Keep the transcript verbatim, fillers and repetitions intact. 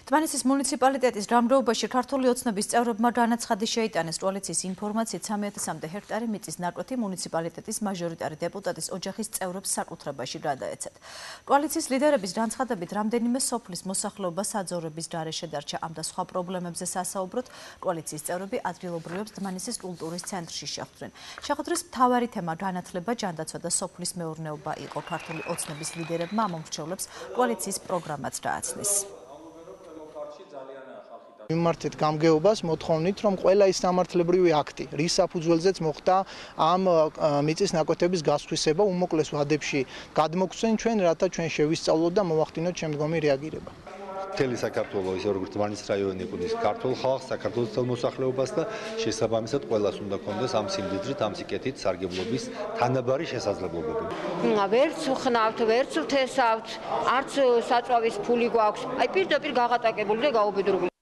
დმანისის მუნიციპალიტეტის გამგეობაში ქართული ოცნების წევრებმა განაცხადი შეიტანეს კოალიციის ინფორმაციით სამი ათასამდე ჰექტარი მიწის ნაკვეთი მუნიციპალიტეტის მაჟორიტარი დეპუტატის ოჯახის წევრებს საკუთრებაში გადაეცათ. კოალიციის ლიდერების განცხადებით რამდენიმე სოფლის მოსახლეობა საძოვრების გარეშე დარჩა ამ და სხვა პრობლემებზე სასაუბროთ კოალიციის წევრები ადგილობრივებს დმანისის კულტურის ცენტრში შეხვდნენ. შეხვედრის მთავარი თემა განათლება, ჯანდაცვა და სოფლის მეურნეობა იყო. ქართული ოცნების ლიდერებმა ამ მომრჩევლებს კოალიციის პროგრამაც გააცნეს. მიმართეთ გამგეობას მოთხოვნით, რომ ყველა ის სამართლებრივი აქტი, რის საფუძველზეც მოხდა ამ მიწის ნაკვეთების გასხვისება, უმოკლეს ვადებში გადმოგცენ ჩვენ, რათა ჩვენ შევისწავლოთ და მოვახდინოთ შემდგომი რეაგირება. მთელი საქართველოს, ისე როგორც დმანისის რაიონი ეკუთვნის ქართულ ხალხს, საქართველოს თელ მოსახლეობას და შესაბამისად ყველას უნდა ქონდეს ამ სიმდიდრით, ამ სიკეთით სარგებლობის თანაბარი შესაძლებლობები. ვერც ვხნავთ, ვერც ვთესავთ, არც საწვავის ფული გვაქვს. აი პირდაპირ გაღატაკებული და გაუბედურებული.